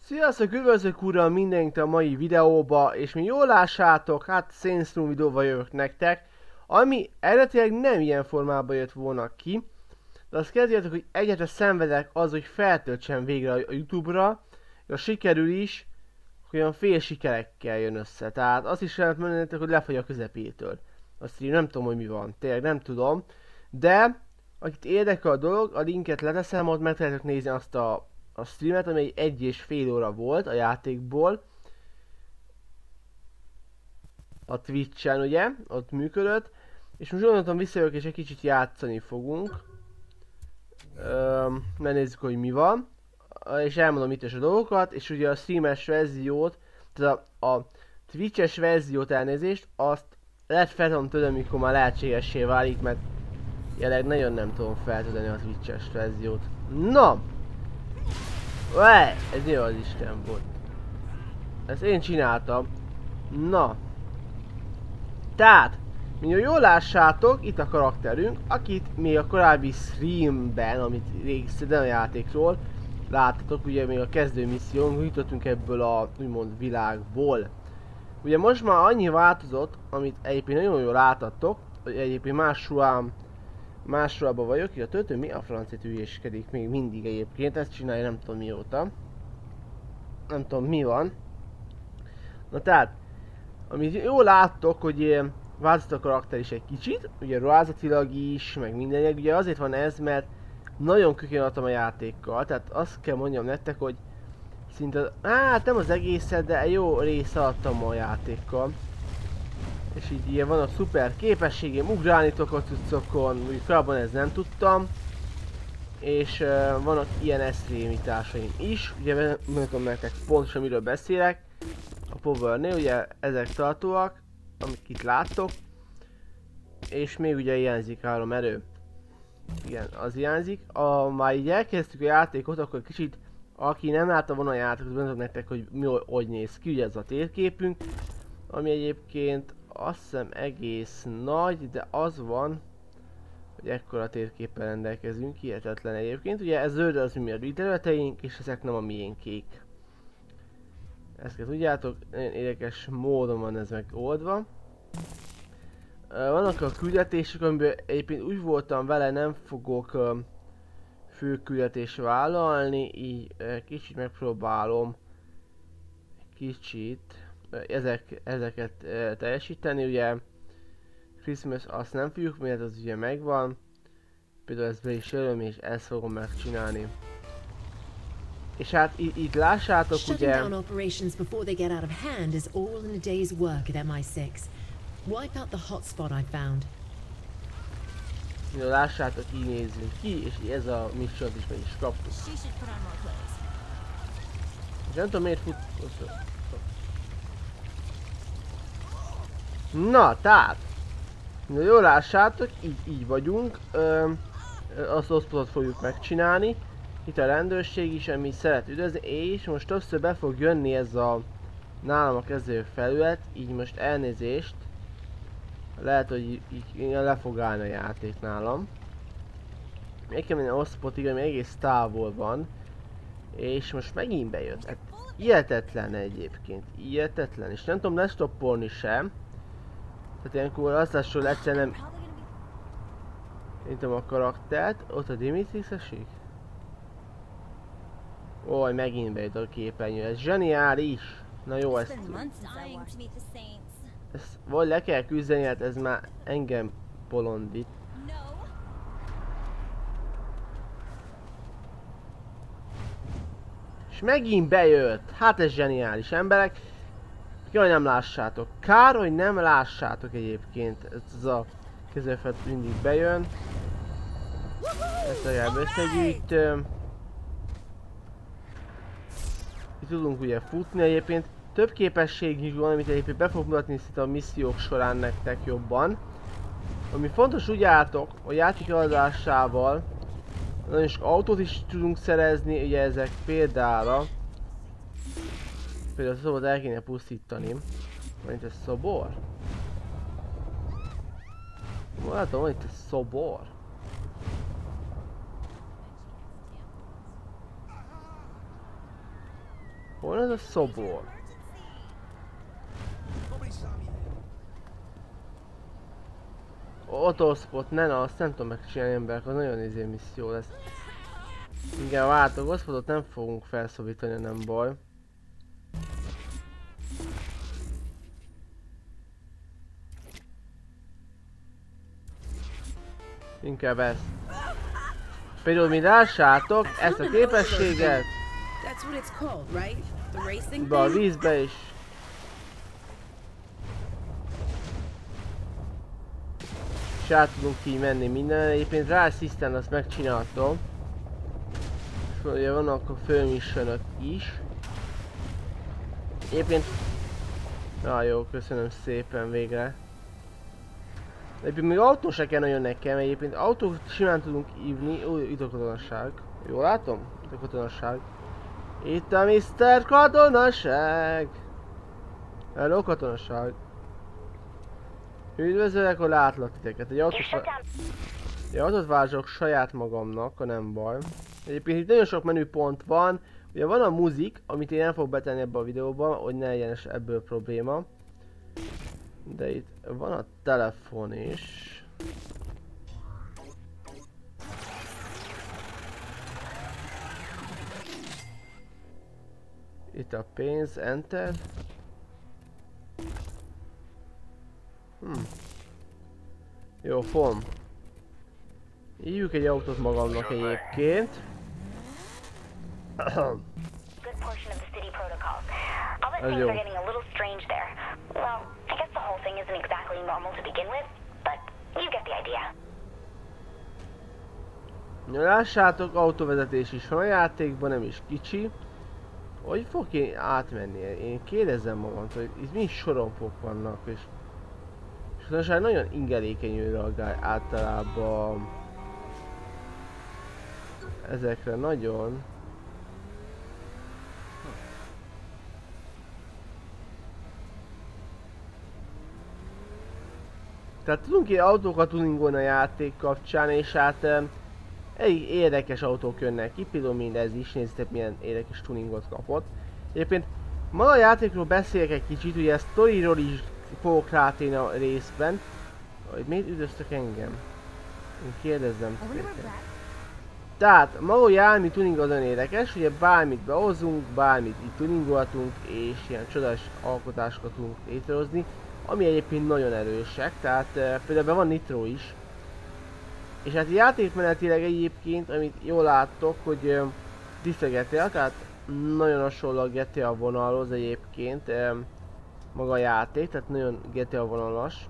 Sziasztok, üdvözlök uram mindenkit a mai videóba, és mi jól lássátok, hát Saints Row videóval jövök nektek, ami eredetileg nem ilyen formában jött volna ki, de azt kezdjétek, hogy egyetlen szenvedek az, hogy feltöltsem végre a Youtube-ra, és sikerül is, hogy olyan fél sikerekkel jön össze, tehát azt is lehet mondani, hogy lefagy a közepétől. Azt így nem tudom, hogy mi van, tényleg nem tudom, de akit érdekel a dolog, a linket leteszem, ott meg tudjátok nézni azt a streamet, ami egy és fél óra volt a játékból. A Twitch-en ugye, ott működött. És most gondoltam visszajövök és egy kicsit játszani fogunk. Megnézzük, hogy mi van. És elmondom itt is a dolgokat, és ugye a streames verziót, tehát a Twitch-es verziót elnézést, azt lehet feltudom tőlem, mikor már lehetségessé válik, mert jelenleg nagyon nem tudom feltudani a Twitch-es verziót. Na! Ez jó az Isten volt. Ezt én csináltam. Na. Tehát, mint jól lássátok, itt a karakterünk, akit még a korábbi streamben, amit rég szedem a játékról, láttatok, ugye még a kezdő misszión, jutottunk ebből a úgymond világból. Ugye most már annyi változott, amit egyébként nagyon jól láthattok, hogy egyébként más ruhában vagyok, hogy a töltő mi a francét hülyéskedik még mindig egyébként, ezt csinálja nem tudom mióta. Nem tudom mi van. Na tehát, amit jól láttok, hogy változott a karakter is egy kicsit, ugye ruházatilag is, meg mindenek, ugye azért van ez, mert nagyon kökén adtam a játékkal, tehát azt kell mondjam nektek, hogy szinte, hát nem az egészet, de jó része adtam a játékkal. És így ilyen van a szuper képességém, ugrálni tudok a cuccokon, úgy korábban ez nem tudtam. És vannak ilyen extrémitásaim is, ugye mondom nektek pontosan miről beszélek. A Power-nél ugye ezek tartóak, amik itt láttok. És még ugye hiányzik 3 erő. Igen, az hiányzik. Már így elkezdtük a játékot, akkor kicsit, aki nem látta volna a játékot, mondom nektek, hogy mi hogy néz ki, ugye ez a térképünk. Ami egyébként azt hiszem egész nagy, de az van, hogy ekkora térképpel rendelkezünk, hihetetlen egyébként. Ugye ez zöld az mi a területeink, és ezek nem a miénkék. Ezt kell tudjátok, nagyon érdekes módon van ez megoldva. Vannak a küldetések, amiben egyébként úgy voltam vele, nem fogok fő küldetést vállalni, így kicsit megpróbálom ezeket teljesíteni, ugye Christmas azt nem fogjuk, mert az ugye megvan. Például ezt be is jövöm, és ezt fogom megcsinálni. És hát itt lássátok ugye... Shutting down operations before they get out of hand is all in a day's work at MI6. Wipe out the hotspot I found. Ugye lássátok, így nézzünk ki, és ez a missiont is meg is kaptuk. És nem tudom miért fut... Na, tehát... Jól lássátok, így vagyunk. Azt hotspotot fogjuk megcsinálni. Itt a rendőrség is, ami szeret üdvözni, és most többször be fog jönni ez a nálam a kezdő felület, így most elnézést. Lehet, hogy így le fog állni a játék nálam. Még kell menni a hotspotig, ami egész távol van. És most megint bejött. Hát hihetetlen egyébként, hihetetlen, és nem tudom lestoppolni sem. Tehát ilyenkor azt lesz, hogy egyszerűen nem... Intom a karaktert, ott a Dimitris esik. Ó, megint bejött a képernyő, ez zseniális! Na jó, ezt vagy le kell küzdeni, hát ez már engem bolondít. És megint bejött! Hát ez zseniális, emberek! Jaj, nem lássátok. Kár, hogy nem lássátok egyébként. Ez a kezefet mindig bejön. Ezt legalább összegyűjtöm. Itt tudunk ugye futni egyébként. Több képesség is van, amit egyébként be fog mutatni szinte a missziók során nektek jobban. Ami fontos, úgy álltok, a játék eladásával nagyon sok autót is tudunk szerezni, ugye ezek például a szobort el kéne pusztítani. Van itt egy szobor? Látom, van itt egy szobor. Hol ez a szobor? Autospot, ne, azt nem tudom megcsinálni emberek, az nagyon misszió lesz. Igen, váltok, Autospotot nem fogunk felszabítani, nem baj. Inkább ezt. Például, mint lássátok, ezt a képességet be a vízbe is. És át tudunk így menni minden, egyébként rá assistant azt megcsináltam. És ugye vannak a főmissionök is. Egyébként... jó, köszönöm szépen végre. Egyébként még autó se kell nagyon nekem, egyébként autót simán tudunk ívni. Új, itt a katonaság. Jól látom? Itt a katonaság. Itt a Mr. Katonaság! Hello, katonaság! Üdvözöllek, hogy látlak titeket. Egy autót vázsok saját magamnak, ha nem baj. Egyébként itt nagyon sok menüpont van. Ugye van a muzik, amit én nem fogok betenni ebbe a videóba, hogy ne legyen ebből probléma. De itt van a telefon is. Itt a pénz, enter. Jó, form. Hívjuk egy autót magamnak egyébként. Ez jó. Lássátok, autóvezetés is van a játékban, nem is kicsi. Hogy fog én átmenni? Én kérdezem magamtól, hogy itt mi sorompok vannak, és nagyon ingelékenyül reagál általában ezekre nagyon. Tehát tudunk ilyen autókat tuningolni a játék kapcsán, és hát elég érdekes autók jönnek ki, például mindez is, nézzétek milyen érdekes tuningot kapott. Egyébként ma a játékról beszélek egy kicsit, ugye a sztoriról is fogok rátérni a részben. Hogy miért üdvöztök engem? Én kérdezzem titeket. Tehát maga a jármű tuning az nagyon érdekes, ugye bármit behozunk, bármit itt tuningolhatunk, és ilyen csodás alkotásokat tudunk létrehozni, ami egyébként nagyon erősek, tehát például van nitro is. És hát játékmenetileg egyébként, amit jól láttok, hogy tiszta GTA, tehát nagyon hasonló a GTA vonalhoz egyébként maga a játék, tehát nagyon GTA vonalas.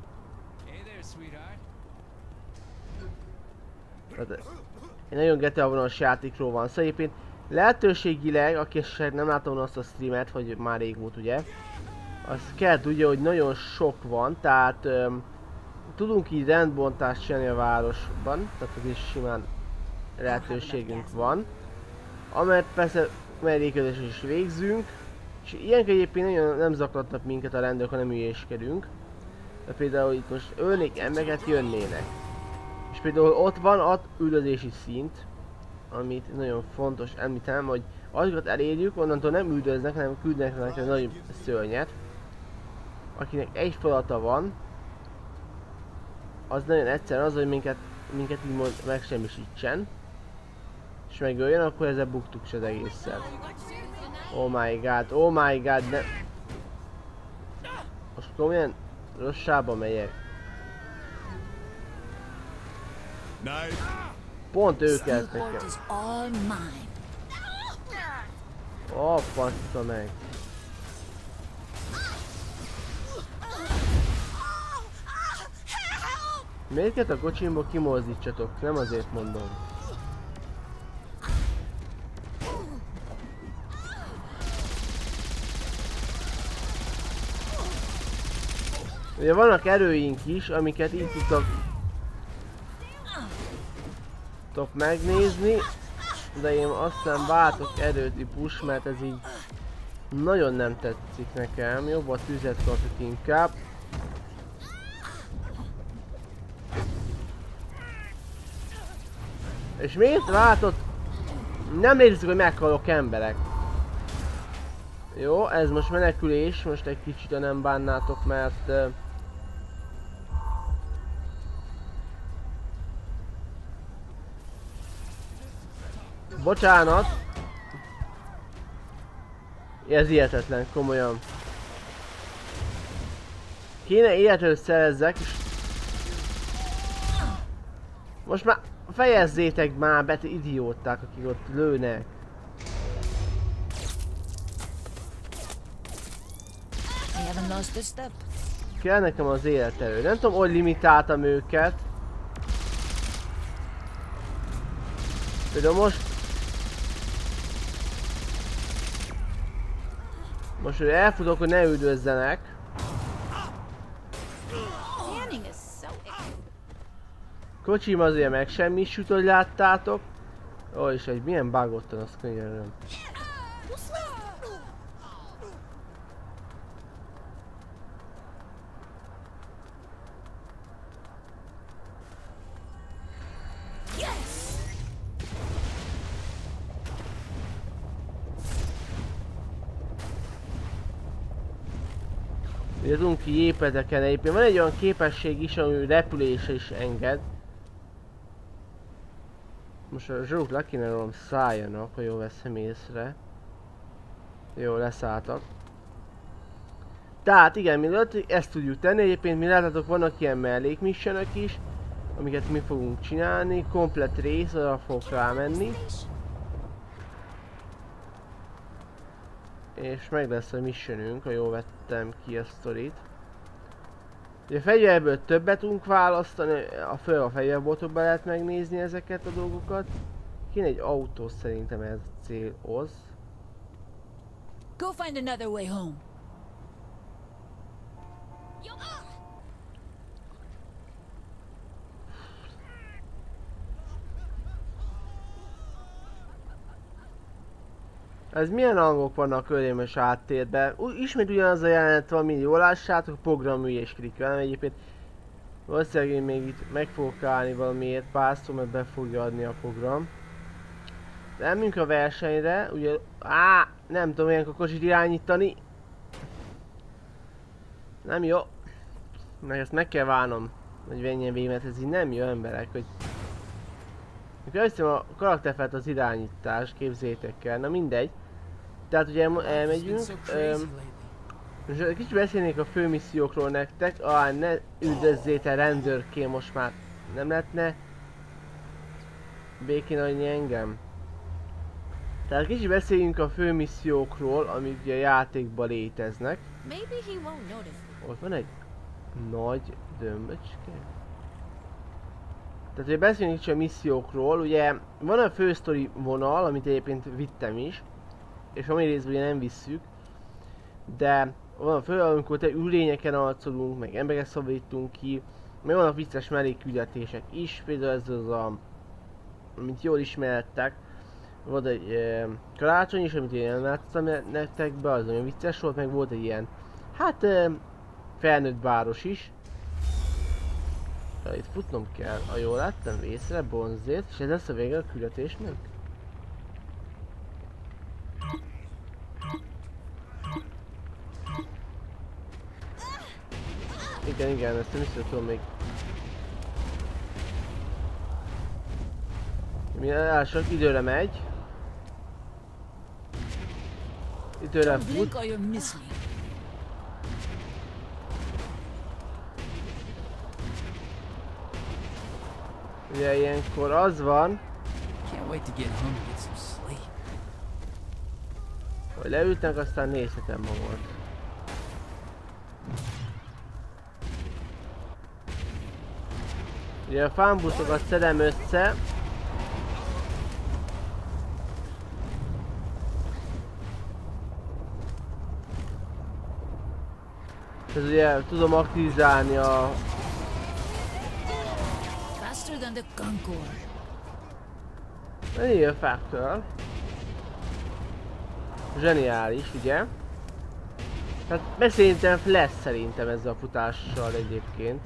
Tehát egy nagyon GTA vonalas játékról van szó, egyébként lehetőségileg, aki esetleg nem látta volna azt a streamet, hogy már rég volt ugye, azt kell tudja, hogy nagyon sok van, tehát tudunk így rendbontást csinálni a városban, tehát az is simán lehetőségünk van. Amelyet persze melléközés is végzünk, és ilyenkor egyébként nagyon nem zaklatnak minket a rendőrök, ha nem ügyéskedünk. De például itt most ölnék embereket, jönnének. És például ott van a üldözési szint, amit nagyon fontos említenem, hogy azokat elérjük, onnantól nem üldöznek, hanem küldenek neki egy nagy szörnyet. Akinek egy feladata van, az nagyon egyszerű az, hogy minket úgymond megsemmisítsen. És megöljön, akkor ezzel buktuk se az egészszer. Oh my god, ne... Most komolyan rosszába megyek. Pont őket nekem. Passza meg. Miért kell a kocsimból kimozdítsatok? Nem azért mondom. Ugye vannak erőink is, amiket így tudtok megnézni, de én aztán váltok erőtípus, mert ez így nagyon nem tetszik nekem. Jobb a tüzet kapjuk inkább. És miért váltott? Nem érzik, hogy meghalok emberek. Jó, ez most menekülés, most egy kicsit nem bánnátok, mert... Bocsánat! Ez hihetetlen, komolyan. Kéne életet szerezzek, és... Most már fejezzétek már be, idióták, akik ott lőnek. Kell nekem az életerő. Nem tudom, hogy limitáltam őket. Például most... Most hogy elfutok, hogy ne üldözzenek. Kocsim azért megsemmisült, hogy láttátok. Ó, és egy milyen bugottan, azt könyöröm. Ugye tudunk ki épületeken egyébként. Van egy olyan képesség is, ami repülésre is enged. Most a zsók le kéne rólam szálljanak, ha jól veszem észre. Jó, leszálltak. Tehát igen, mielőtt ezt tudjuk tenni, egyébként mi láthatok, vannak ilyen mellékmissionök is, amiket mi fogunk csinálni, komplett rész, arra fogok rámenni. És meg lesz a missionünk, ha jól vettem ki a sztorit. Ugye a fegyverből többet tudunk választani, a fegyverboltokban lehet megnézni ezeket a dolgokat. Kéne egy autó szerintem ez a célhoz. Go find another way home. Ez milyen hangok vannak körülményes áttérben? Ismét ugyanaz a jelenet van, mint jól lássátok, programügyeskedik velem egyébként. Valószínűleg én még itt meg fogok állni valamiért párszor, mert be fogja adni a program. De elmegyünk a versenyre, ugye... nem tudom ilyenkor kocsit irányítani. Nem jó. Meg ezt meg kell várnom, hogy menjen végig, mert ez így nem jó emberek, hogy... Mikor elhiszem a karakterfelt az irányítás, képzétek el, na mindegy. Tehát ugye elmegyünk, és egy kicsit beszélnék a főmissziókról nektek. Ne üldözzétek rendőrként, most már nem lehetne békén hagyni engem. Tehát kicsit beszéljünk a főmissziókról, amik ugye a játékban léteznek. Ott van egy nagy dömböcske. Tehát ugye beszéljünk kicsit a missziókról, ugye van a fősztori vonal, amit egyébként vittem is. És ami részben ugye nem visszük. De van a fő, amikor te űrlényeken arcolunk, meg embereket szabadítunk ki. Meg vannak vicces mellékküldetések is, például ez az a... amit jól ismertek. Volt egy karácsony is, amit én nem láttam nektek be, az nagyon vicces volt, meg volt egy ilyen... Hát... felnőtt város is. Itt futnom kell, ha jól láttam észre, bonzét, és ez lesz a vége a küldetésnek. Igen, ezt nem is tudom még. Mi sok időre megy. Időre fut. Ugye ilyenkor az van, hogy leültnek, aztán nézhetem magad. Ugye a fánbuszokat szedem össze. Ez ugye tudom aktivizálni a... Ilyen factor. Zseniális, ugye? Hát beszélintem lesz szerintem ezzel a futással egyébként.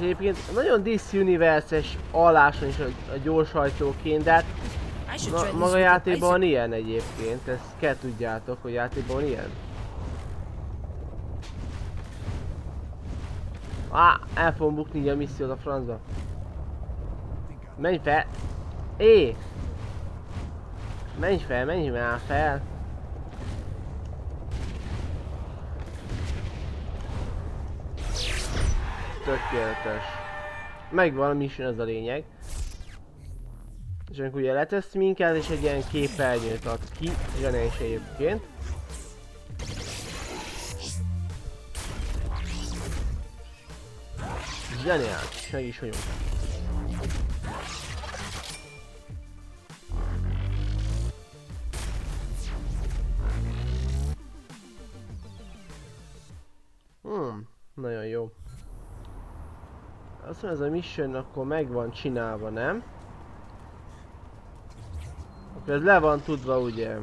egyébként nagyon DC Universe-es alláson is a gyorshajtóként, de hát I should try this maga with the játékban van bicycle. ilyen egyébként, ezt kell tudjátok, hogy játékban van ilyen. El fogom bukni így a missziót a francba. Menj fel! Menj már fel! Tökéletes. Megvan a mission, ez a lényeg. És amikor ugye letesz minket, és egy ilyen képernyőt ad ki, zseniális egyébként. Zseniális, meg is vagyunk. Nagyon jó. Azt mondja, ez a mission akkor meg van csinálva, nem? Akkor ez le van tudva, ugye?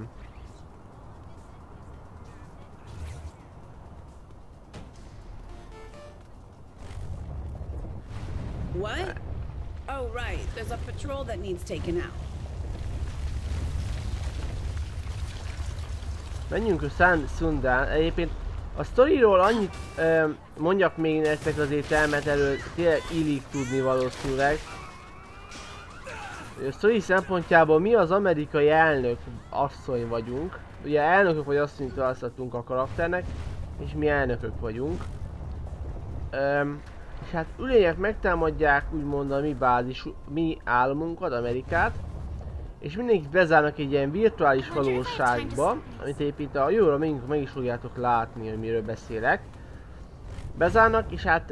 What? Oh, right. There's a patrol that needs taken out. Menjünk a San Sundán. Egyébként a sztoriról annyit mondjak még nektek azért el, mert erről tényleg illik tudni valószínűleg. A sztori szempontjából mi az amerikai elnök asszony vagyunk. Ugye elnökök vagy asszonyt választottunk a karakternek, és mi elnökök vagyunk. És hát ülények megtámadják úgymond a mi államunkat, Amerikát. És mindenkit bezárnak egy ilyen virtuális valóságba, amit egyébként a jövőre meg is fogjátok látni, hogy miről beszélek. Bezárnak, és hát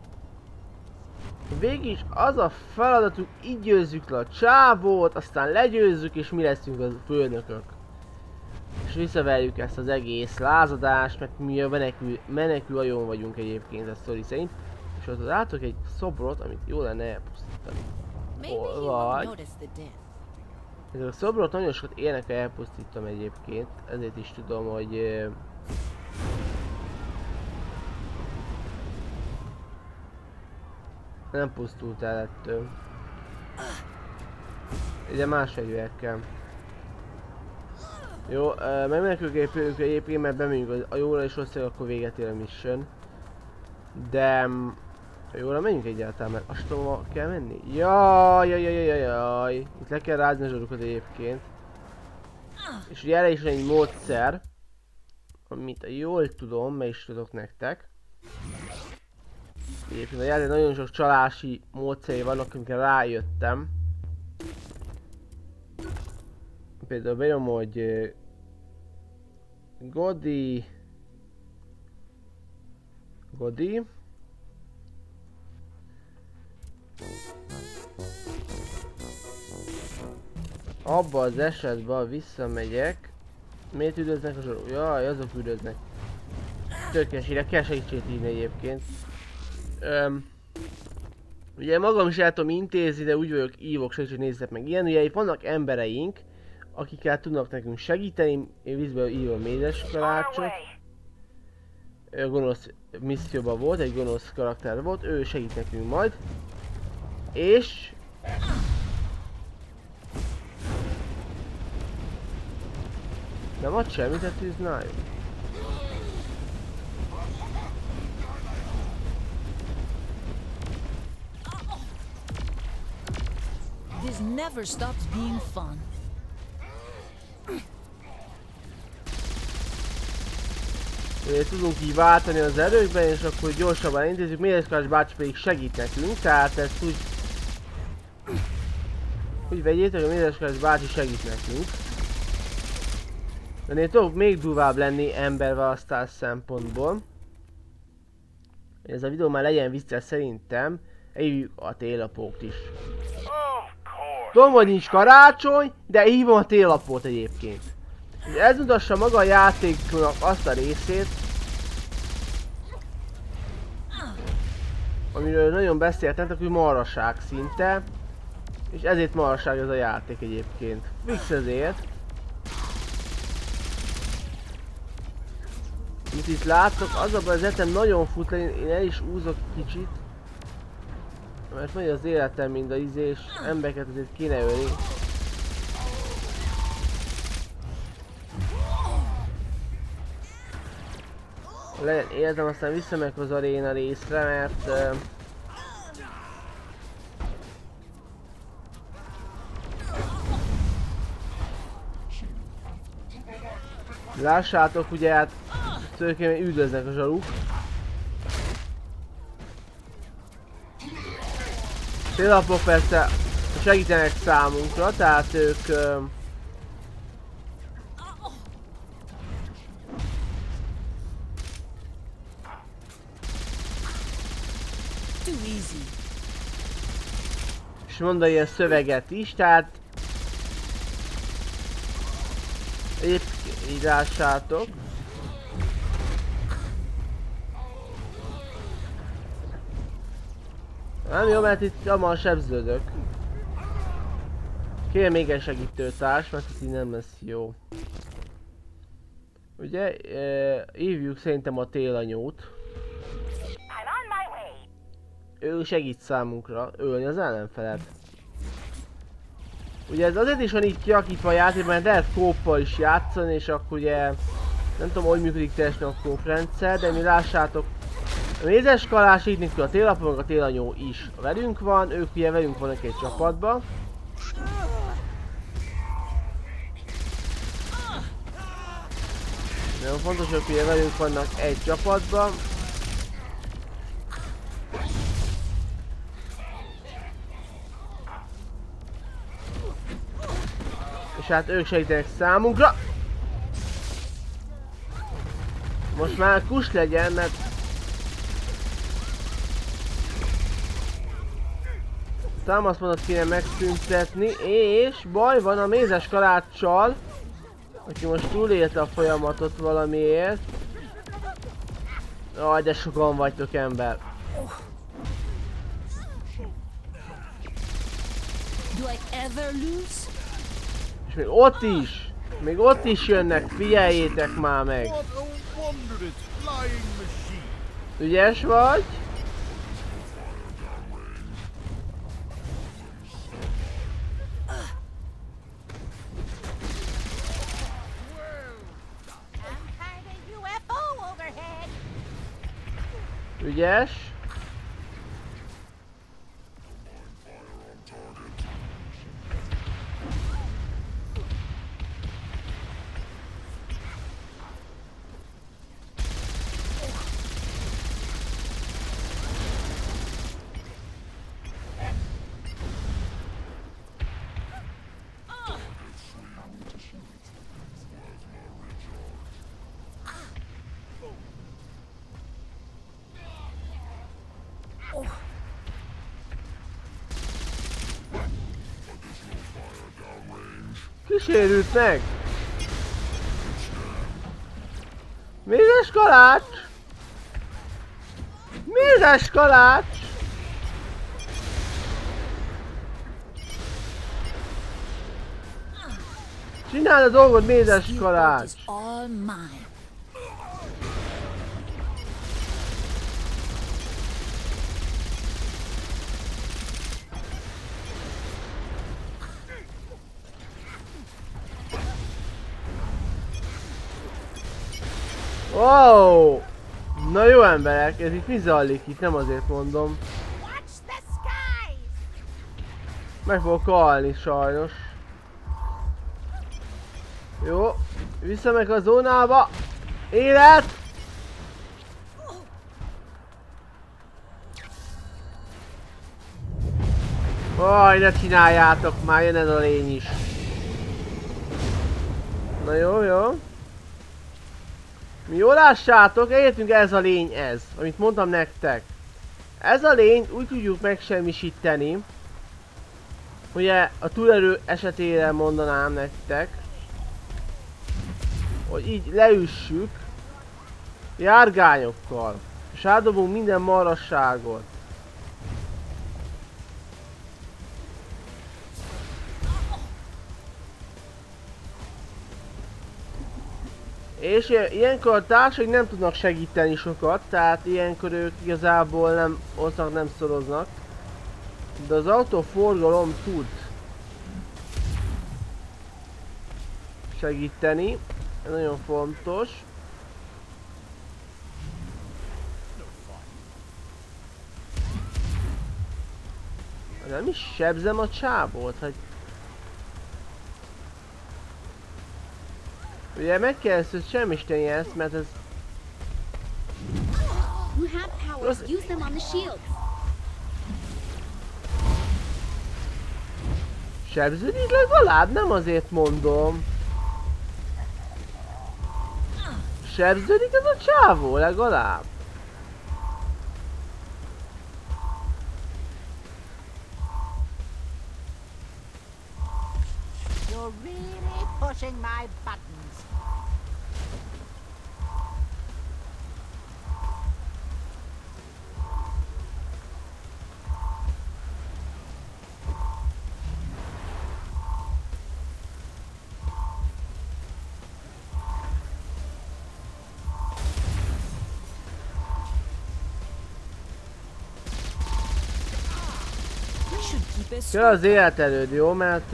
végig is az a feladatuk, így győzzük le a csávót, aztán legyőzzük, és mi leszünk a főnökök. És visszaverjük ezt az egész lázadást, mert mi a menekül ajón vagyunk egyébként a sztori szerint. És ott látok egy szobrot, amit jó lenne elpusztítani. Vagy... Ez a szobrot nagyon sokat élnek, elpusztítom egyébként, ezért is tudom, hogy... nem pusztult el ettől. Ugye más fegyverkel. Jó, megmenekülünk egyébként, mert bemegyünk a jóra, és hozzá akkor véget ér a mission. De... a jóra menjünk egyáltalán, mert azt tudom, kell menni? Jaj. Itt le kell rázni a zsarukat egyébként. És ugye erre is van egy módszer, amit jól tudom, meg is tudok nektek. Egyébként a játék nagyon sok csalási módszerei vannak, amikre rájöttem. Például benyom, hogy... Godi... Abba az esetben visszamegyek. Miért üldöznek a zsaruk? Jaj, azok üldöznek. Tökéletes, ide kell segítséget írni egyébként. Ugye magam is el tudom intézni, de úgy vagyok, ívok segítséget, nézzétek meg ilyen. Ugye itt vannak embereink, akikkel tudnak nekünk segíteni. Én vízből írom Mézes karácsot. Gonosz misszióban volt, egy gonosz karakter volt, ő segít nekünk majd. És... nem ad semmit a tűznájuk. This never stops being fun. Ugye tudunk így váltani az erőkben, és akkor gyorsabban intézzük. Mézes bácsi pedig segít nekünk, tehát ezt úgy vegyétek, hogy Mézes bácsi segít nekünk. De én tudok még durvább lenni emberválasztás szempontból. Ez a videó már legyen vicces szerintem. Hívjuk a télapót is. Tudom, hogy nincs karácsony, de hívom a télapót egyébként. És ez mutassa maga a játéknak azt a részét, amiről nagyon beszéltetek, hogy marhaság szinte. És ezért marhaság ez a játék egyébként. Fix ezért. Mint itt láttok, az a baj, az etem nagyon fut le, én el is úzok kicsit. Mert megy az életem, mint a és embereket azért kéne ölni. Legyen életem, aztán visszamegyek az aréna részre, mert... lássátok, ugye hát tulajdonképpen üldöznek a zsaruk. Télapok persze segítenek számunkra, tehát ők... és mondta ilyen szöveget is, tehát... épp így lássátok. Nem jó, mert itt abban sebződök. Kérem még egy segítőtárs, mert ez így nem lesz jó. Ugye, hívjuk szerintem a télanyót. Ő segít számunkra ölni az ellenfelet. Ugye ez azért is van így kialakítva a játék, mert lehet kóppal is játszani, és akkor ugye nem tudom, hogy működik teljesen a kóprendszer, de mi lássátok, a mézeskalás így nekünk a télapon, a télanyó is velünk van, ők ugye velünk vannak egy csapatban. Nagyon fontos, hogy ugye velünk vannak egy csapatban. És hát ők segítenek számunkra. Most már kus legyen, mert támaszpontot kéne megszüntetni, és baj van a mézes kaláccsal, aki most túlélte a folyamatot valamiért. Aj, de sokan vagytok, ember. És még ott is jönnek, figyeljétek már meg. Ügyes vagy? Ügyes. Sérült meg! Mézes kalács! Mézes kalács! Csináld a dolgod, mézes kalács! Wow! Na jó emberek, ez itt mi zajlik itt, nem azért mondom. Meg fogok halni sajnos. Jó, visszamegy a zónába. Élet! Aj, ne csináljátok már, jön ez a lény is. Na jó, jó. Mi jól lássátok, elértünk, ez a lény ez, amit mondtam nektek. Ez a lényt úgy tudjuk megsemmisíteni, ugye a túlerő esetére mondanám nektek, hogy így leüssük járgányokkal, és átdobunk minden marasságot. És ilyenkor a társak nem tudnak segíteni sokat, tehát ilyenkor ők igazából nem szoroznak. De az autóforgalom tud segíteni, ez nagyon fontos. Nem is sebzem a csávót, hogy... Ugye meg kell ezt, hogy semmisíteni ezt, mert ez... You have powers. Use them on the shields. Sebződik legalább? Nem azért mondom. Sebződik ez a csávó legalább? You're really pushing my buttons. We should keep it Kell az életerőd, jó? Mert...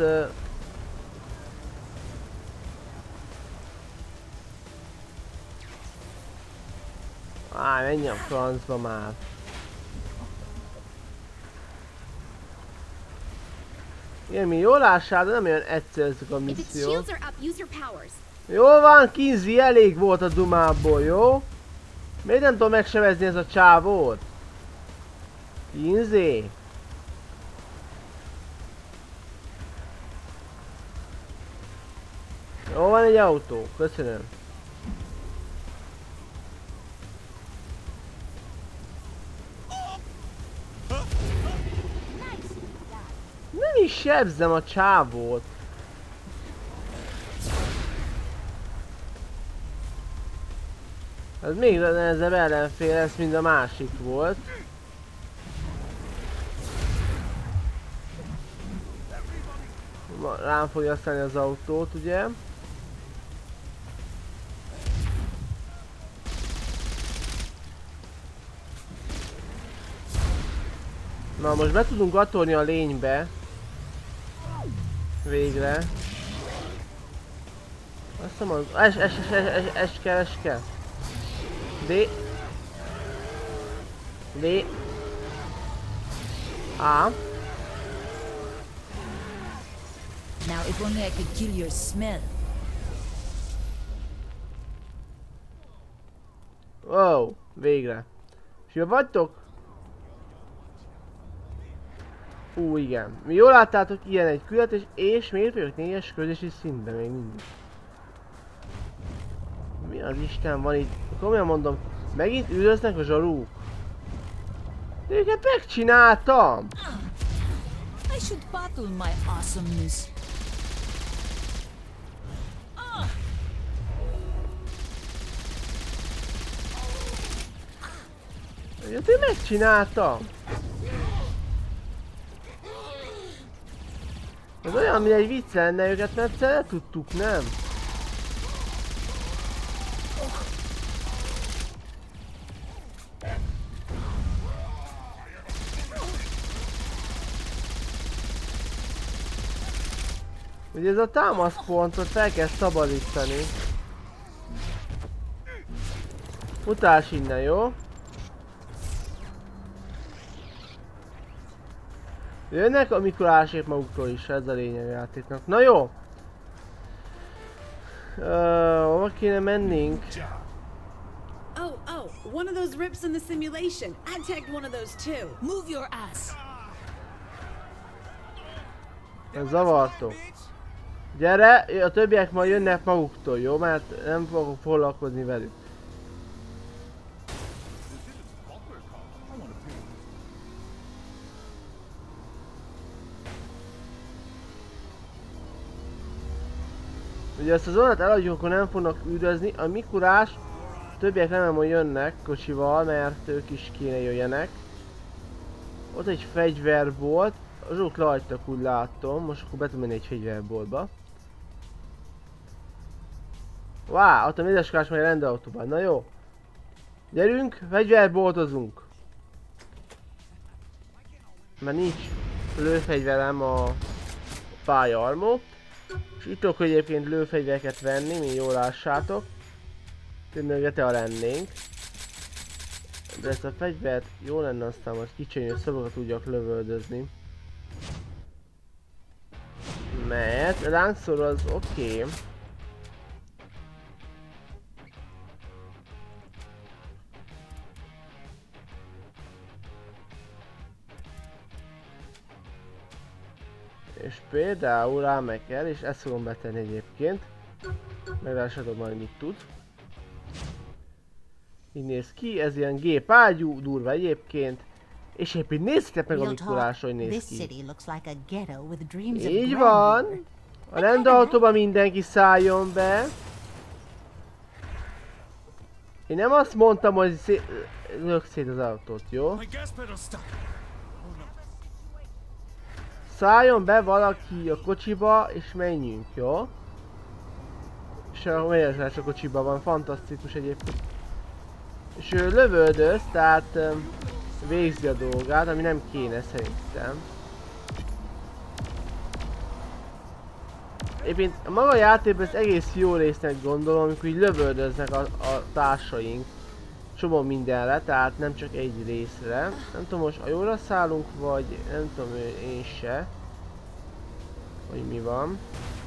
menj a francba már. Igen, mi jól lássál, de nem olyan egyszerű ezek a If its missziók. shields are up, use your powers. Jól van, Kinsey, elég volt a dumából, jó? Miért nem tudom megsebezni ez a csávót? Kinsey? Jó, van egy autó, köszönöm. Nem is sebzem a csávót. Ez még nehezebb ellenfél lesz, mint a másik volt. Rám fogja aztán az autót, ugye? Na most be tudunk gatolni a lénybe. Végre. Azt mondom, es kell. D. A. Now, if only I could kill your smell. Wow, végre. És jól vagytok? Igen. Mi jól láttátok, ilyen egy küldetés, és miért vagyok 4-es közösi szintben még mindig? Mi az Isten van itt? Komolyan mondom, megint üldöznek a zsarúk. De őket megcsináltam! I should bottle my awesomeness. Őket én megcsináltam! Ez olyan, mint egy vicc lenne, őket mert le tudtuk, nem? Ugye ez a támaszpontot fel kell szabadítani. Utáss innen, jó? Jönnek a Mikulásék maguktól is, ez a lényeg a játéknak. Na jó! Hova kéne mennünk? Oh, one of those rips in the simulation. I tagged one of those too. Move your ass. Ez zavartó. Gyere, a többiek majd jönnek maguktól, jó? Mert nem fogok foglalkozni velük. Ugye ezt a zónát eladjuk, akkor nem fognak üldözni. A Mikulás, a többiek nem hogy jönnek kocsival, mert ők is kéne jöjjenek. Ott egy fegyverbolt. A zsók lehagytak, úgy látom. Most akkor be tudom menni egy fegyverboltba. Wow, ott a mézeskás majd rendőrautóban. Na jó. Gyerünk, fegyverboltozunk. Mert nincs lőfegyverem a Firearmor. És itt tudok egyébként lőfegyvereket venni, mint jól lássátok. Mögötte, ha lennénk. De ezt a fegyvert jó lenne aztán most kicsinyű, hogy szabadon tudjak lövöldözni. Mert lángszor az oké. És például rá kell, és ezt fogom betenni egyébként. Meglássatok majd mit tud. Így néz ki, ez ilyen gépágyú, durva egyébként. És éppen nézzétek meg a Mikulás, hogy néz ki. Így van. A rendautóba mindenki szálljon be. Én nem azt mondtam, hogy lök szét az autót, jó? Szálljon be valaki a kocsiba, és menjünk, jó? És a megyes a kocsiba van, fantasztikus egyébként. És ő lövöldöz, tehát végzi a dolgát, ami nem kéne szerintem. Éppen a maga játékban ez egész jó résznek gondolom, amikor így lövöldöznek a társaink. Csomó mindenre, tehát nem csak egy részre. Nem tudom, most a jóra szállunk, vagy nem tudom, én se. Hogy mi van.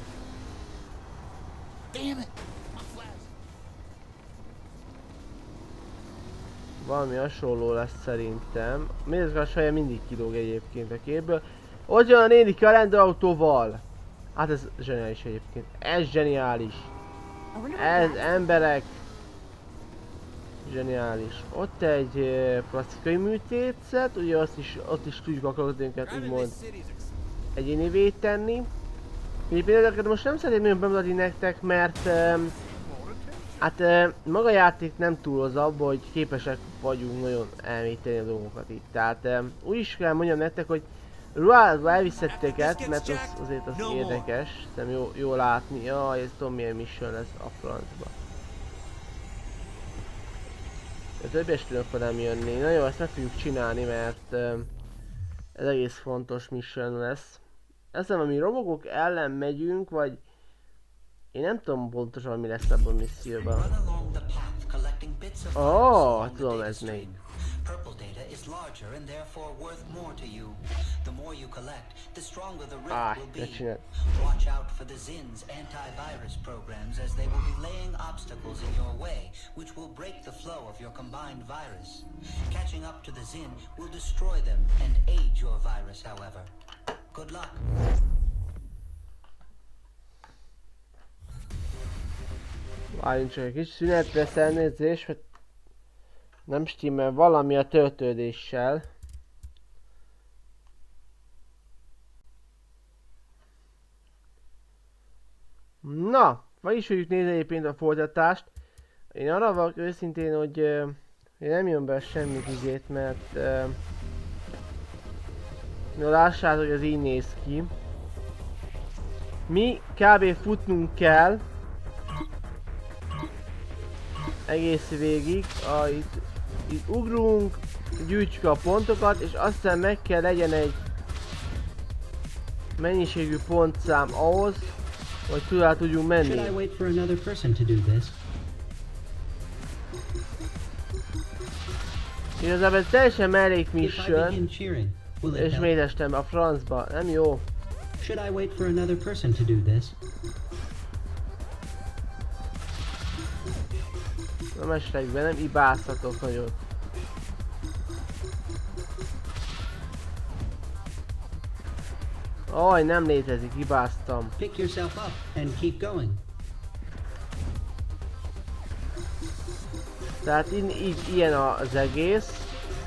Valami hasonló lesz szerintem. Mézgás feje mindig kilóg egyébként a képből. Ott jön a néni a rendőrautóval. Hát ez zseniális egyébként. Ez zseniális. Ez emberek. Zseniális. Ott egy plastikai műtétszet, ugye ott is tudjuk a karakterünket úgymond egyénivé tenni. Például most nem szeretném nagyon bemutatni nektek, mert hát maga a játék nem túloz abba, hogy képesek vagyunk nagyon elmélyíteni a dolgokat itt. Tehát úgy is kell mondjam nektek, hogy ruházva elviszettéket, mert azért az érdekes, szerintem jó látni. Jaj, ez tudom milyen mission lesz a francba. A többes tudok nem jönni. Na jó, ezt meg fogjuk csinálni, mert ez egész fontos mission lesz. Ezt nem, ami robogok ellen megyünk, vagy én nem tudom pontosan mi lesz ebben a misszióban. Tudom ez még. Ne csináld. Watch out for the Zin's antivirus programs as they will be laying obstacles in your way, which will break the flow of your combined virus. Catching up to the Zin will destroy them and aid your virus, however. Good luck. Várjunk csak egy kis szünetre, elnézést, hogy nem stimmel valami a töltődéssel. Na, meg is fogjuk nézni egyébként a folytatást. Én arra vagyok őszintén, hogy nem jön be semmit izét, mert lássátok, hogy ez így néz ki. Mi kb. Futnunk kell egész végig, itt ugrunk, gyűjtsük a pontokat, és aztán meg kell legyen egy mennyiségű pontszám ahhoz, hogy tovább tudjunk menni. Igazából ez teljesen mellék mission, és mélyestem a francba, nem jó. Nem estek be, nem ibázhatok nagyon. Aj, nem létezik, hibáztam. Pick yourself up and keep going. Tehát így ilyen az egész.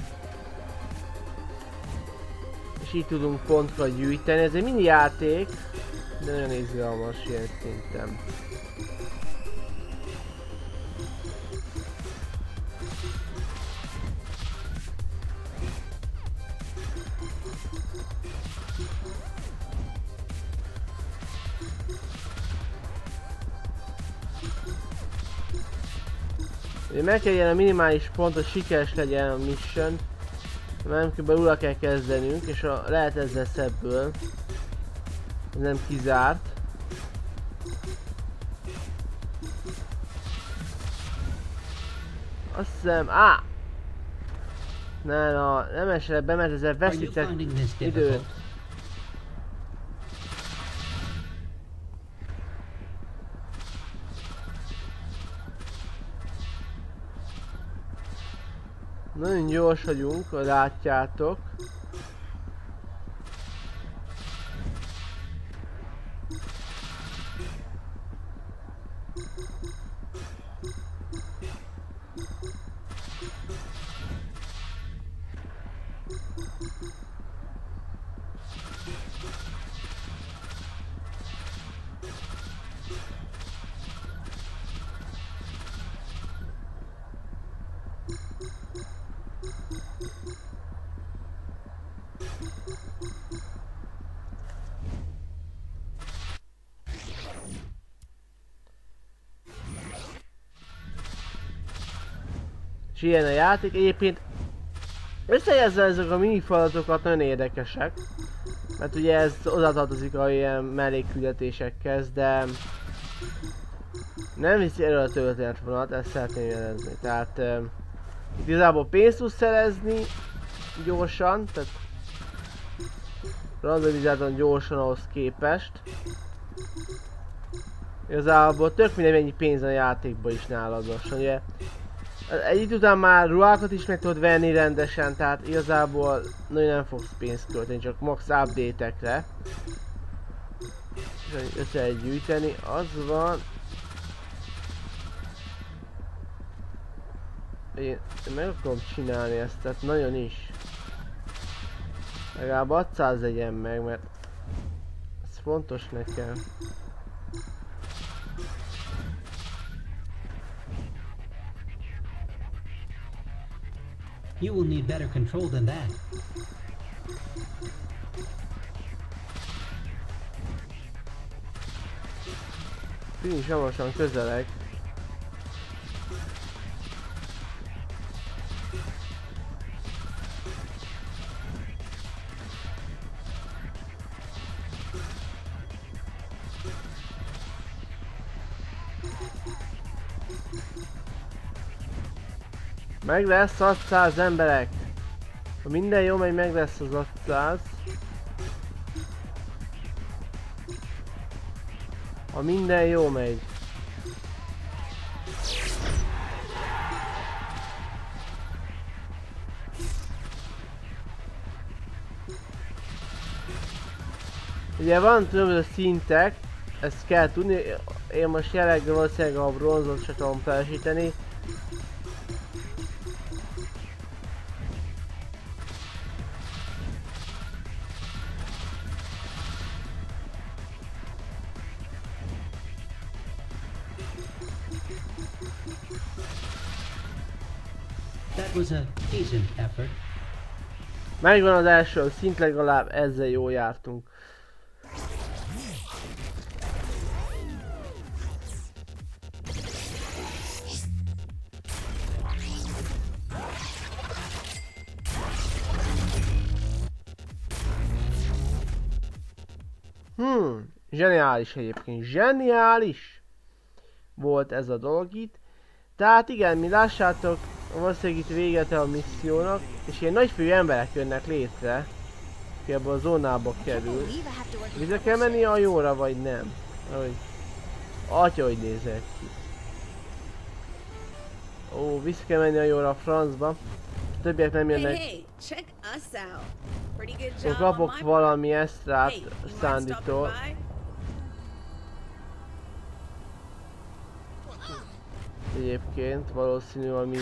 És így tudunk pontokat gyűjteni. Ez egy mini játék, de nagyon izgalmas ilyen szinten. Meg kell ilyen a minimális pont, hogy sikeres legyen a mission. Nem kb. Újra kell kezdenünk, és lehet ezzel szebből. Ez nem kizárt. Azt hiszem, nem esel be, mert ezzel veszítek időt. Nagyon gyors vagyunk, látjátok. És ilyen a játék. Egyébként összejezve ezek a mini feladatokat nagyon érdekesek. Mert ugye ez odatartozik a ilyen mellékküldetésekhez, de nem viszi elő a történetvonat, ezt szeretném jelezni. Tehát itt igazából pénzt tudsz szerezni gyorsan, tehát randomizáltan gyorsan ahhoz képest. Igazából tök mindegy mennyi pénz a játékban is nálad lassan, ugye. Egy idő után már ruhákat is meg tudod venni rendesen, tehát igazából nagyon nem fogsz pénzt költeni, csak max update-ekre. És össze lehet gyűjteni, az van. Én meg akarom csinálni ezt, tehát nagyon is. Legalább 600 legyen meg, mert ez fontos nekem. You will need better control than that. Finish hamarosan közeleg. Meg lesz 600 emberek! Ha minden jó megy, meg lesz az 600. Ha minden jó megy. Ugye van különböző szintek, ezt kell tudni. Én most jelenleg valószínűleg a bronzot se tudom teljesíteni. That was a decent effort. Megvan az első szint, legalább ezzel jól jártunk. Zseniális egyébként, zseniális volt ez a dolog itt. Tehát igen, mi lássátok, valószínűleg itt véget a missziónak, és ilyen nagyfejű emberek jönnek létre, aki ebbe a zónába kerül. Vissza kell menni a hajóra, vagy nem? Atya, hogy nézek ki. Ó, vissza kell menni a hajóra a francba. A többiek nem jönnek. Akkor kapok valami extrát Sandy-tól. Egyébként valószínű, ami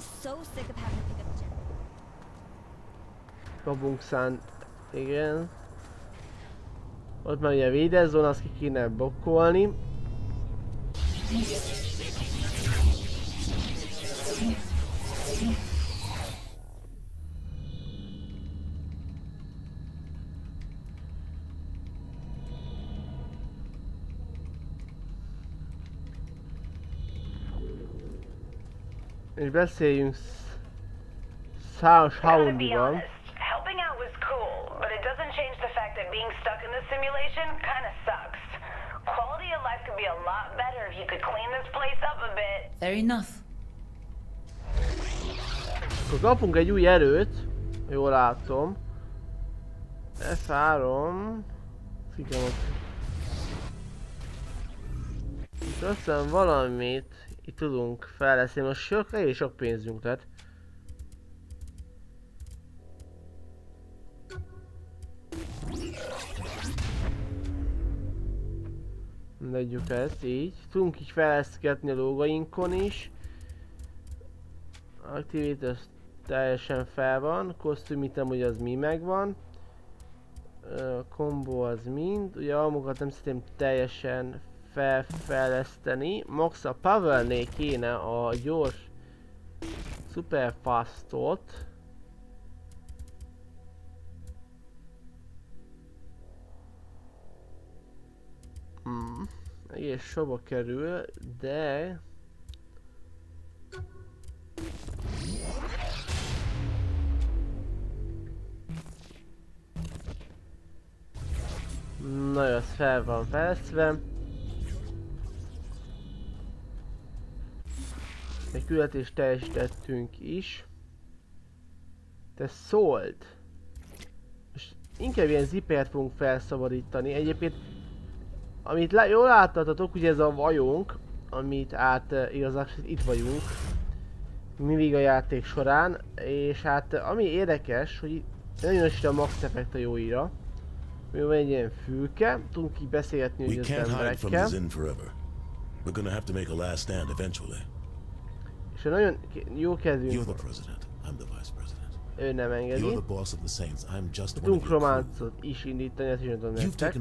kapunk igen. Ott már ugye védezzon, azt ki kéne blokkolni. És beszéljünk Houndival. and being stuck in this simulation kind of sucks. Quality of life could be a lot better if you could clean this place up a bit. Fair enough. Akkor kapunk egy új erőt, jól látom. F3. Itt azt hiszem valamit itt tudunk fejleszteni, most elég sok pénzünk lett. Legyük ezt így. Tudunk így fejlesztgetni a dolgainkon is. Activate teljesen fel van. Kosztümítem, hogy az mi megvan. Combo az mind. Ugye almokat nem szeretném teljesen felfejleszteni. Max a Powernél kéne a gyors Super Fastot. Egész sokba kerül, de... Na jó, az fel van fejlesztve. Egy küldetést teljesítettünk is. Te szólt! Most inkább ilyen zipert fogunk felszabadítani. Egyébként, amit jól láttatok, ugye ez a vajónk, amit igazából itt vagyunk mindig a játék során, és hát ami érdekes, hogy nagyon is a max effekt a jóira. Van egy ilyen fülke, tudunk így beszélgetni hogy az emberekkel. És nagyon jó kedvünk ő nem engedi. Tudunk románcot is indítani, ezt is nem tudom nektek.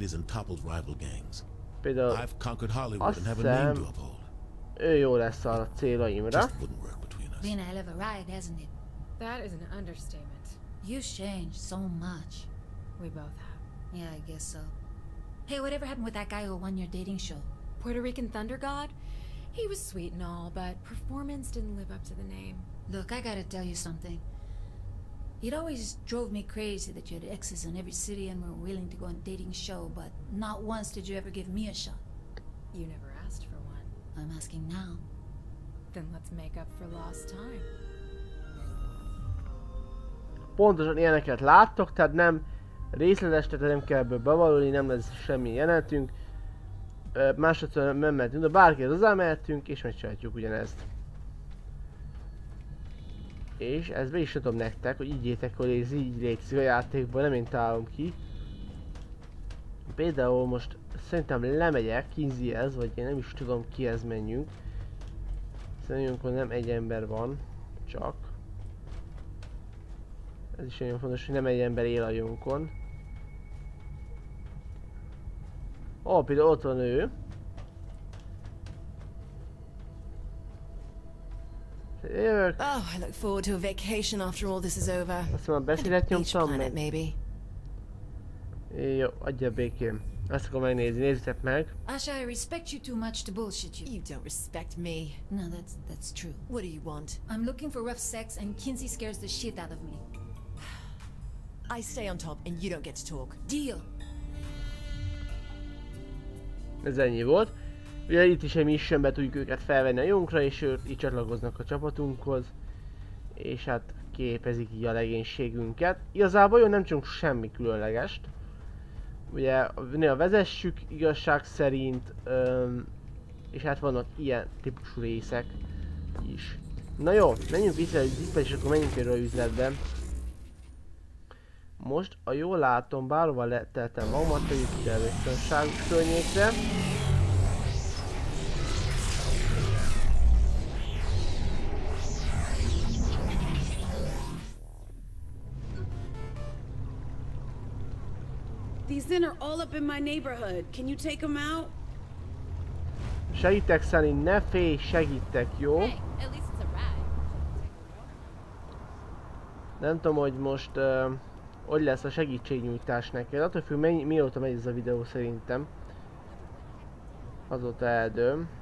Például azt hiszem, ő jó lesz a célaimra. Been a hell of a ride, hasn't it? That is an understatement. You've changed so much. We both have. Yeah, I guess so. Hey, whatever happened with that guy who won your dating show? Puerto Rican Thunder God? He was sweet and all, but performance didn't live up to the name. Look, I gotta tell you something. It always drove me crazy that you had exes in every city and were willing to go on a dating show, but not once did you ever give me a shot. You never asked for one. I'm asking now. Then let's make up for lost time. Pontosan ilyeneket láttok, tehát nem részletes, tehát nem kell ebből bevallani, nem lesz semmi jelenetünk. Másodszor nem mehetünk, de bárkihez hozzámehetünk, és megcsináljuk ugyanezt. És ezt be is tudom nektek, hogy ígyétek, hogy ez így létezik a játékban, nem én találom ki. Például most szerintem lemegyek Kinseyhez, vagy én nem is tudom kihez menjünk. Szerintem nem egy ember van, csak. Ez is nagyon fontos, hogy nem egy ember él a Jonkon. Ó, például ott van ő. Jövök. Oh, I look forward to a vacation after all this is over. Azt mondom, beszélet nyomtam meg. Maybe. Jó, adja békén. Azt akarom megnézni, nézzétek meg. Asha, I respect you too much to bullshit you. You don't respect me. No, that's true. What do you want? I'm looking for rough sex and Kinsey scares the shit out of me. I stay on top and you don't get to talk. Deal. Ez ennyi volt. Ugye itt is egy missionbe tudjuk őket felvenni a Jonkra, és ők így csatlakoznak a csapatunkhoz. És hát képezik így a legénységünket. Igazából jó, nem csak semmi különlegest. Ugye néha vezessük igazság szerint, és hát vannak ilyen típusú részek is. Na jó, menjünk vissza egy zipbe, és akkor menjünk erről a üzletbe. Most, a jól látom, bárhova leteltem magamat, tegyük ide a biztonságos környékre. These Zen are all up in my neighborhood. Can you take them out? Segítek, Sunny, ne félj, segítek, jó? Hey, at least it's a ride. Nem tudom, hogy most hogy lesz a segítségnyújtás neked. Attól függ, mióta megy ez a videó szerintem. Azóta eldőm.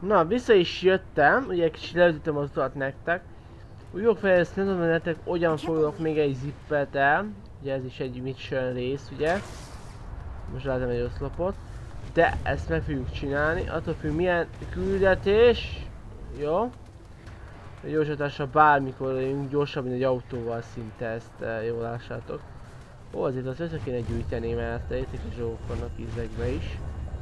Na, vissza is jöttem, ugye kicsit leütöttem az utat nektek. Úgy fogok fejleszteni, nem tudom, nektek hogyan fogok még egy zippet el. Ugye ez is egy mission rész, ugye. Most látom egy oszlopot. De ezt meg fogjuk csinálni, attól függ milyen küldetés. Jó. A gyorsításra bármikor legyünk, gyorsabb, mint egy autóval szinte, ezt jól lássátok. Ó, azért azt össze kéne gyűjteni, mert értékes dolgok vannak ízekbe is.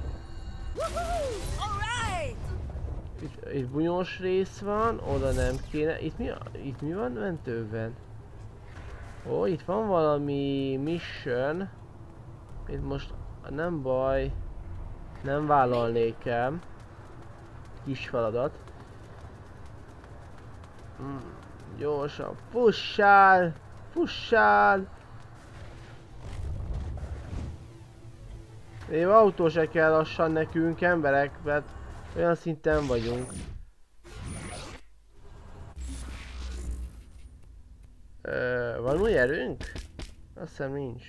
Itt bunyós rész van, oda nem kéne. Itt mi van mentőben? Ó, itt van valami mission. Itt most nem baj. Nem vállalnék el. Kis feladat. Gyorsan, fussál! Fussál! Év autó se kell lassan nekünk, emberek, mert olyan szinten vagyunk. Van új erőnk? Azt hiszem nincs.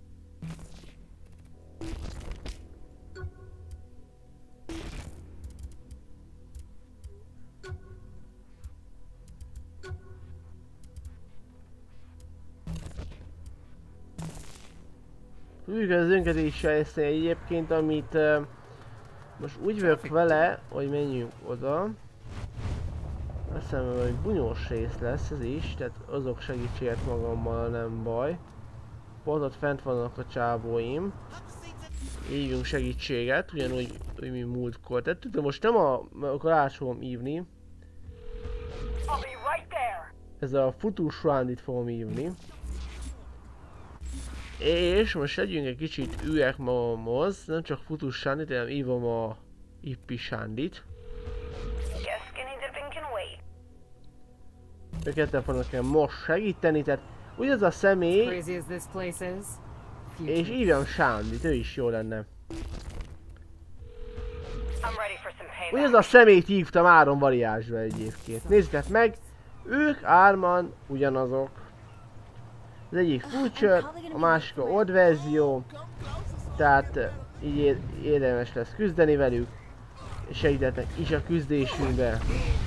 Tudjuk az önket is fejleszteni egyébként, amit most úgy vagyok vele, hogy menjünk oda. Azt hiszem, hogy bunyós rész lesz ez is, tehát azok segítséget magammal, nem baj. Pont ott fent vannak a csábóim. Hívjunk segítséget, ugyanúgy, mint múltkor. Tehát tudom, most nem akkor át fogom hívni. Ez a futós Sándit fogom hívni. És most legyünk egy kicsit ügyek magamhoz, nem csak futós Sándit, hanem hívom a Ippi Sándit. Őket fognak nekem most segíteni, tehát ugyanaz a személy, és hívjam Sándit, ő is jó lenne. Ugyanaz a személyt hívtam 3 variánsba egyébként. Nézzétek meg, ők 3-an ugyanazok. Az egyik Future, a másik a old verzió, tehát így érdemes lesz küzdeni velük, és segítettek is a küzdésünkbe.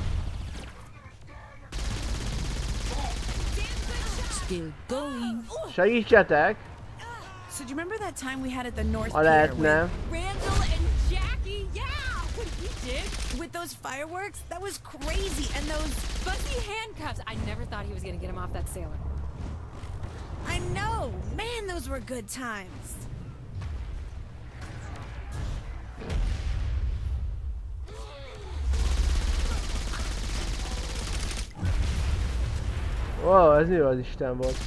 Segítsetek! Ha lehetne. With those fireworks, that was crazy, and those fuzzy handcuffs. I never thought he was gonna get him off that sailor. I know! Man, those were good times! Wow, ez mi az Isten volt?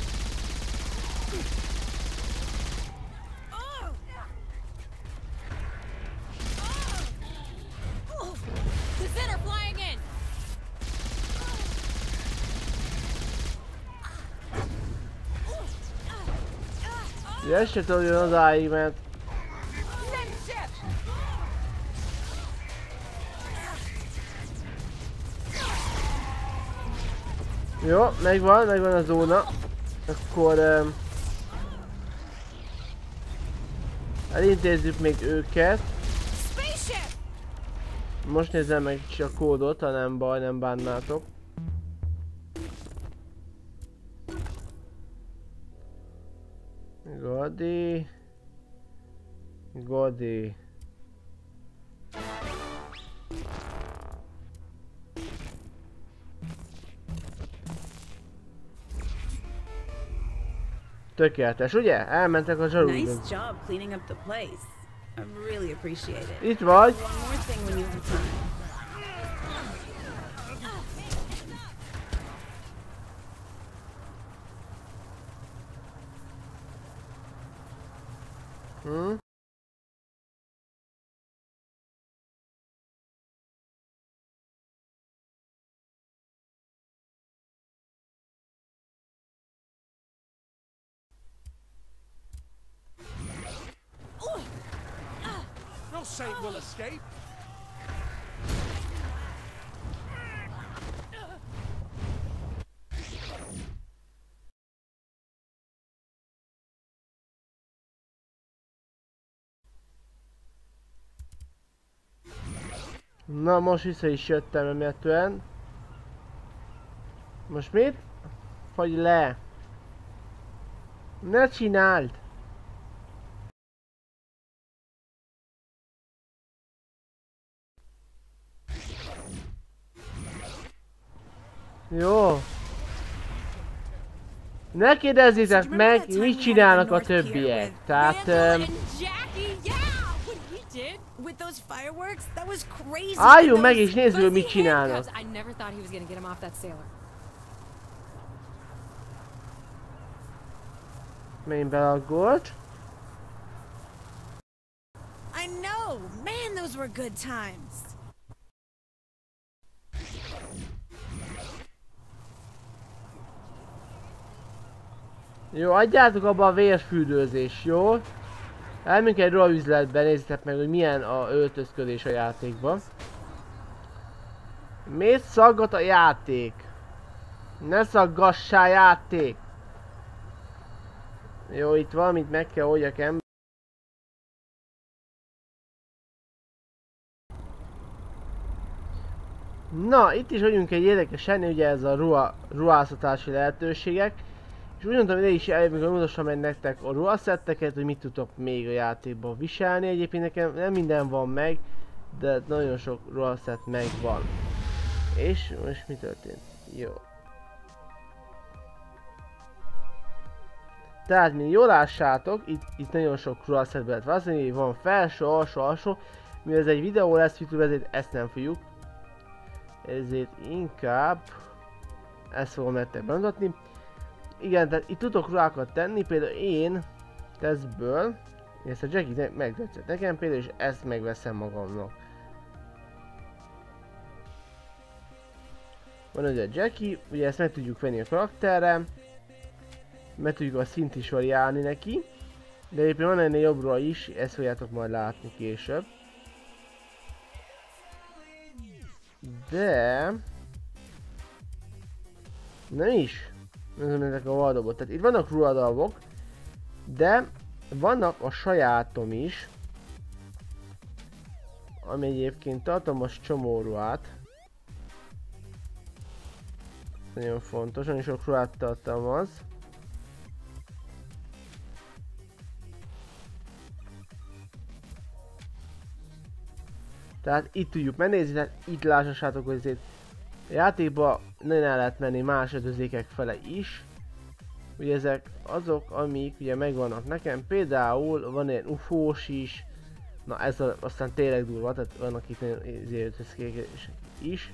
Ezt se tudjon odáig, mert... Jó, megvan a zóna. Akkor... elintézzük még őket. Most nézzem meg csak a kódot, ha nem baj, nem bánnátok. Godi. Tökéletes, ugye? Elmentek a zsarúdba. Nice job cleaning up the place. I really appreciate it. Itt vagy. One more thing when you have time. No saint will escape. Na most vissza is jöttem remélhetően. Most mit? Fagy le! Ne csináld! Jó. Ne kérdezzétek meg, mit csinálnak a többiek. Tehát... álljunk meg és nézzük, hogy mit csinálnak. Menj bele a gólt. I know! Man, those were good times! Jó, adjátok abba a vérfürdőzést, jó? Elmegyünk egy ruhaüzletbe, nézzétek meg, hogy milyen a öltözködés a játékban. Miért szaggat a játék? Ne szaggassál játék! Jó, itt valamit meg kell oldjak ember. Na, itt is vagyunk egy érdekes ennél, ugye ez a ruháztatási lehetőségek. És úgy mondtam, hogy ide is eljövünk, hogy mutassam meg nektek a ruhaszetteket, hogy mit tudok még a játékban viselni. Egyébként nekem nem minden van meg, de nagyon sok ruhaszett megvan. És most mi történt? Jó. Tehát, mint jól lássátok, itt nagyon sok ruhaszettbe lehet választani, van felső, alsó, alsó. Mivel ez egy videó lesz YouTube, ezért ezt nem fogjuk. Ezért inkább ezt fogom nektek bemutatni. Igen, tehát itt tudok ruhákat tenni, például én tesztből, ezt a Jackie megtetszett nekem például, és ezt megveszem magamnak. Van ugye a Jackie, ugye ezt meg tudjuk venni a karakterre, meg tudjuk a szint is variálni neki, de egyébként van ennél jobbra is, ezt fogjátok majd látni később. De... nem is. Ezek a valdobot. Tehát itt vannak ruhadalgok, de vannak a sajátom is, ami egyébként tartalmas csomó ruhát. Nagyon fontos, nagyon sok ruhát tartalmaz. Tehát itt tudjuk megnézni, tehát itt lássátok, hogy azért a játékba nagyon el lehet menni más ötözékek fele is. Ugye ezek azok, amik ugye megvannak nekem. Például van egy ufós is. Na ez aztán tényleg durva, tehát vannak itt ötözékek is.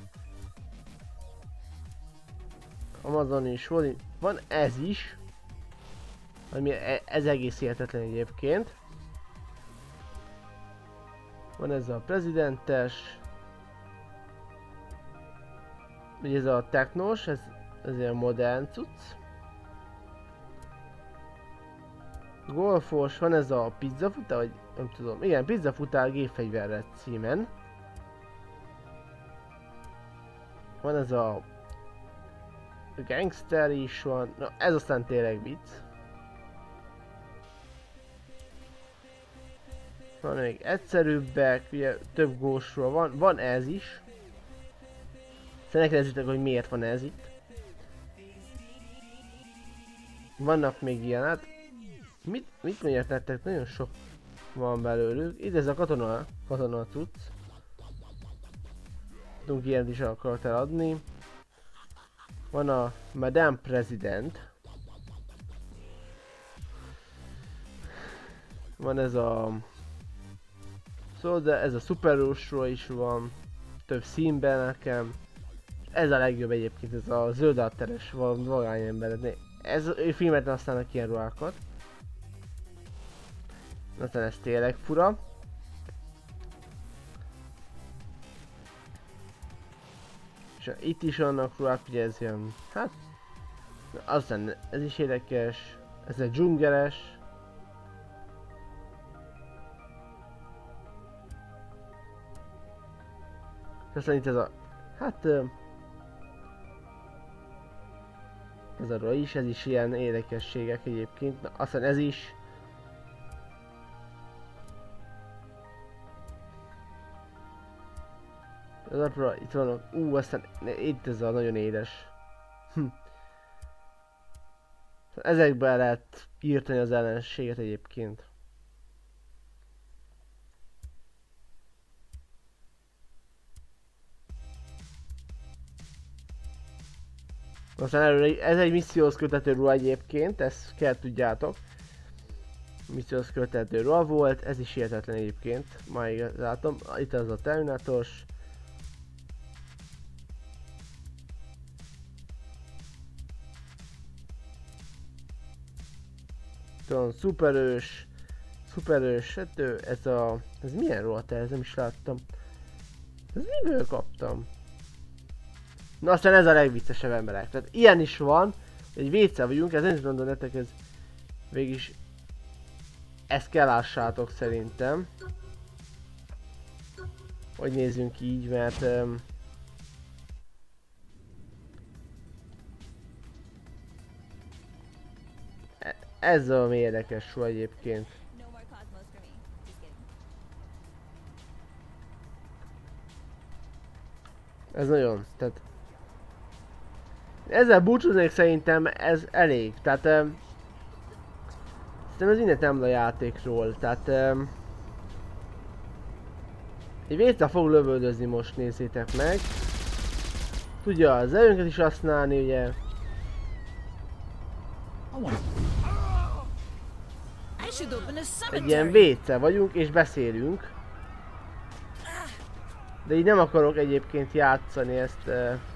Amazon is van ez is. Ami ez egész hihetetlen egyébként. Van ez a prezidentes. Ugye ez a technos, ez ilyen modern cucc. Golfos, van ez a pizzafutár, vagy nem tudom, igen, pizzafutár gépfegyverre címen. Van ez a gangster is van, na ez aztán tényleg vicc. Van még egyszerűbbek, ugye több gósról van ez is. Szóval ne kérdezzétek, hogy miért van ez itt. Vannak még ilyenek. Mit mondják nektek? Nagyon sok van belőlük. Itt ez a katona cucc. Tudunk ilyet is a karakter adni. Van a Madame President. Van ez a... szóval de ez a szuperhősről is van. Több színben nekem. Ez a legjobb egyébként, ez a zöld átteres vagány ember. Ez filmet használnak ilyen ruhákat. Aztán ez tényleg fura. És itt is vannak ruhák, ugye ez ilyen, hát... aztán ez is érdekes. Ez egy dzsungeles. Aztán itt ez a... hát... ez a is, ez is ilyen érdekességek egyébként. Na, aztán ez is. Az apra, itt vannak, aztán itt ez a nagyon édes. Ezekben lehet írtani az ellenséget egyébként. Aztán erről, ez egy misszióhoz köthető ruha egyébként, ezt kell tudjátok. Misszióhoz köthető ruha volt, ez is hihetetlen egyébként. Már látom, itt az a Terminátoros. Tudom, szuperős, hát ez milyen ruha, ez nem is láttam. Ez miből kaptam? Na aztán ez a legviccesebb emberek, tehát ilyen is van, egy WC vagyunk, ez nem is mondom nektek, ez végig ezt kell lássátok szerintem. Hogy nézzünk így, mert ez a érdekes ruha egyébként. Ez nagyon, tehát ezzel búcsúznék, szerintem ez elég, tehát szerintem ez mindent nem a játékról, tehát egy vécel fog lövöldözni most, nézzétek meg. Tudja az erőnket is használni, ugye. Egy ilyen vécel vagyunk és beszélünk. De így nem akarok egyébként játszani ezt.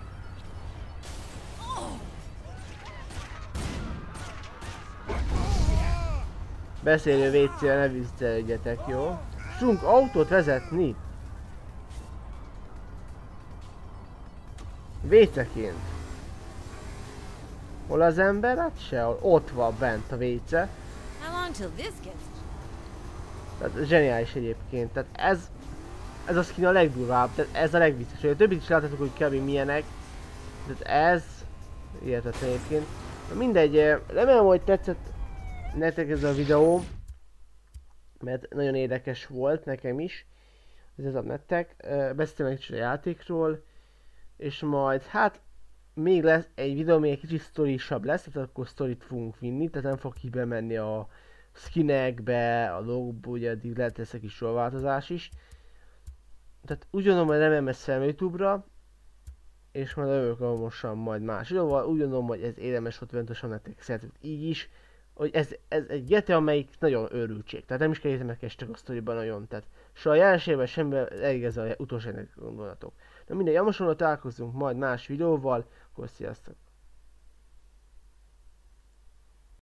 Beszélő vécél, ne viccelődjetek, jó? Tudunk autót vezetni? Véceként. Hol az ember? Hát sehol. Ott van bent a véce. Tehát zseniális egyébként. Tehát ez a skin a legdurvább, tehát ez a legviccesebb. A többit is láthatok, hogy kb. Milyenek. Tehát ez hihetetlen egyébként. Na mindegy, remélem, hogy tetszett nektek ez a videó, mert nagyon érdekes volt nekem is. Ez a nektek. Beszéltem egy kicsit a játékról, és majd hát még lesz egy videó, még egy kicsit sztorisabb lesz, tehát akkor sztorit fogunk vinni, tehát nem fog ki bemenni a skinekbe, a logba, ugye addig lehet lesz egy kis változás is. Tehát úgy gondolom, hogy remélem ezt fel YouTube-ra, és majd jövök hamarosan majd más videóval. Úgy gondolom, hogy ez érdemes volt pontosan nektek szeretett így is, hogy ez egy GTA, amelyik nagyon őrültség, tehát nem is kell értelmekestek a sztoriban nagyon, tehát soha jelenségben semmiben elég ez az utolsó gondolatok. Na mindegy, hamarosan találkozunk majd más videóval, akkor sziasztok!